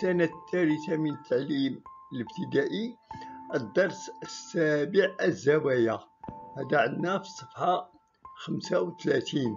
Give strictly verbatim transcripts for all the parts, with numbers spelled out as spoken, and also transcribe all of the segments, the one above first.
السنة الثالثة من التعليم الابتدائي، الدرس السابع الزوايا. هذا عندنا في الصفحة خمسة وثلاثين.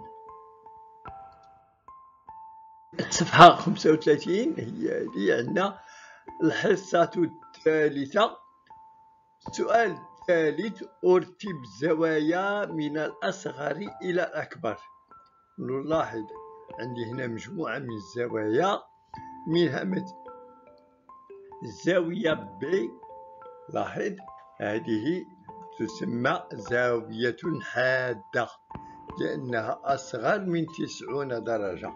الصفحة خمسة وثلاثين هي اللي عندنا الحصة الثالثة. السؤال الثالث: أرتب الزوايا من الأصغر إلى الأكبر. نلاحظ عندي هنا مجموعة من الزوايا، منها مثل الزاوية ب. لاحظ هذه تسمى زاوية حادة لأنها أصغر من تسعون درجة.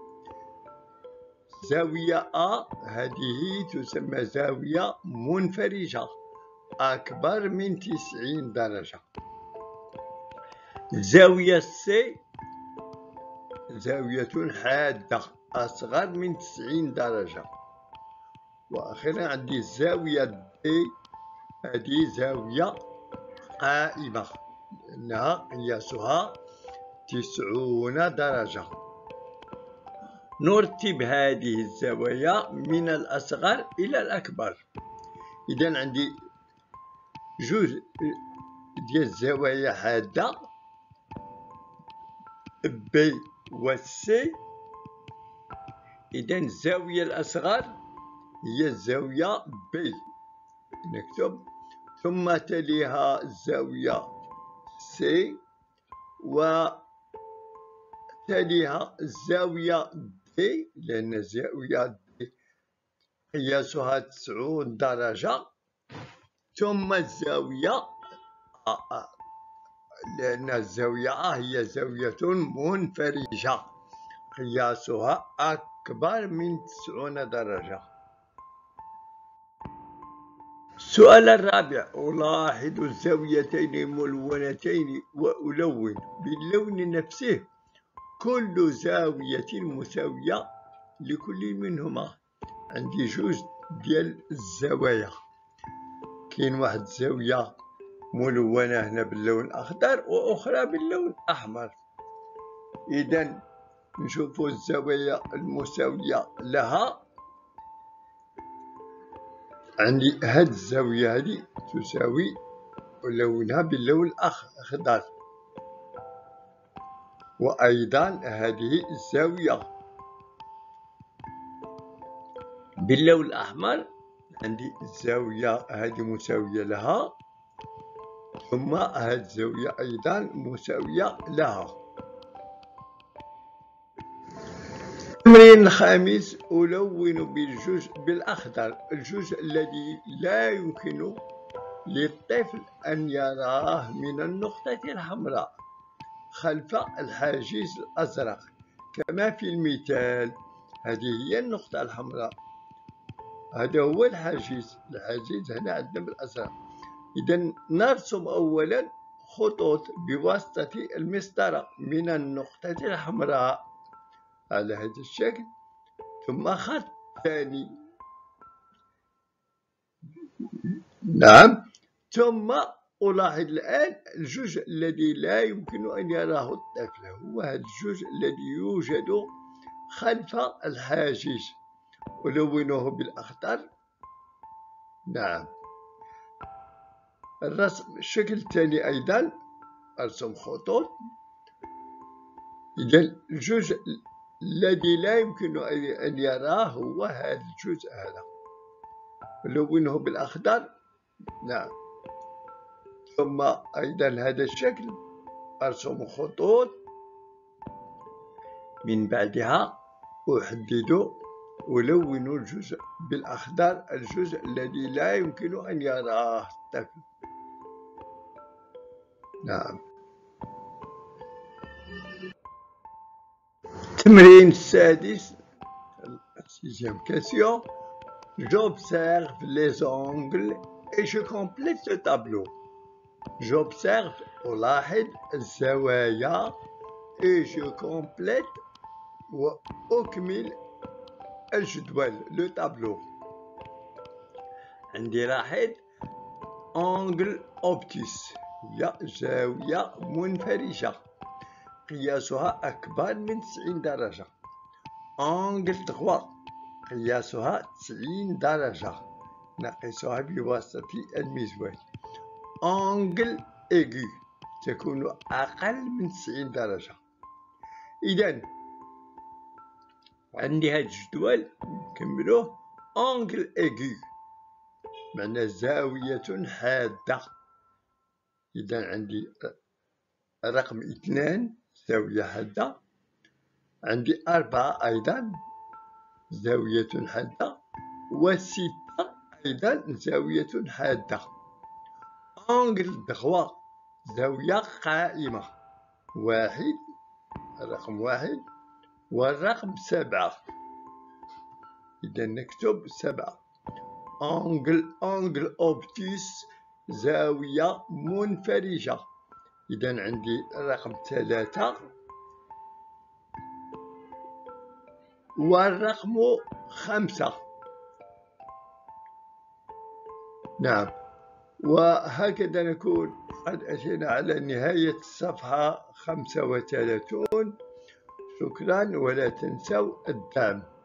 زاوية أ هذه تسمى زاوية منفرجة أكبر من تسعين درجة. زاوية سي زاوية حادة أصغر من تسعين درجة. وأخيرا عندي الزاوية دي، هذه زاوية قائمة لأنها قياسها تسعون درجة. نرتب هذه الزوايا من الأصغر إلى الأكبر. إذا عندي جوج ديال الزوايا حادة ب و سي. إذا الزاوية الأصغر هي الزاوية ب، نكتب، ثم تليها الزاوية سي، وتليها الزاوية دي لأن الزاوية دي قياسها تسعون درجة، ثم الزاوية أ لأن الزاوية أ هي زاوية منفرجة قياسها أكبر من تسعون درجة. السؤال الرابع: ألاحظ الزاويتين الملونتين وألون باللون نفسه كل زاوية مساوية لكل منهما. عندي جوج ديال الزوايا، كاين واحد الزاوية ملونة هنا باللون الأخضر وأخرى باللون الأحمر. إذا نشوفوا الزوايا المساوية لها. عندي هاد الزاوية هذه تساوي ولونها باللون الأخضر، وأيضا هذه الزاوية باللون الأحمر. عندي الزاوية هذه مساوية لها، ثم هذه الزاوية أيضا مساوية لها. التمرين الخامس: ألون بالجزء بالأخضر الجزء الذي لا يمكن للطفل أن يراه من النقطة الحمراء خلف الحاجز الأزرق كما في المثال. هذه هي النقطة الحمراء، هذا هو الحاجز، الحاجز هنا عندنا بالأزرق. إذا نرسم أولا خطوط بواسطة المسطرة من النقطة الحمراء على هذا الشكل، ثم خط ثاني، نعم، ثم ألاحظ الآن الجزء الذي لا يمكن أن يراه الطفل هو هذا الجزء الذي يوجد خلف الحاجز، ألونه بالأخضر. نعم، الرسم الشكل الثاني أيضا أرسم خطوط. إذا الجزء الذي لا يمكن أن يراه هو هذا الجزء هذا، ألونه بالأخضر. نعم، ثم أيضا هذا الشكل أرسم خطوط، من بعدها أحدد ألون الجزء بالأخضر الجزء الذي لا يمكن أن يراه الطفل. نعم. التمرين السادس، sixième question: j'observe les angles et je complète le tableau. J'observe ألاحظ الزوايا et je complète وأكمل الجدول لو تابلو. عندي لاحظ أنجل أوبتيس هي زاوية منفرجة قياسها أكبر من تسعين درجة. أنجل تخوا قياسها تسعين درجة، نقيسها بواسطة الميزان. أنجل إيغو تكون أقل من تسعين درجة. إذن عندي هاد الجدول نكملوه. أنجل إيغو معنى زاوية حادة. إذن عندي رقم اثنان زاوية حادة، عندي أربعة أيضا زاوية حادة، وستة أيضا زاوية حادة. أنجل دغوا زاوية قائمة، واحد رقم واحد والرقم سبعة. إذا نكتب سبعة. أنجل أنجل أوبتوس زاوية منفرجة. إذا عندي رقم ثلاثة والرقم خمسة. نعم، وهكذا نكون قد أتينا على نهاية الصفحة خمسة وثلاثون. شكرا، ولا تنسوا الدعم.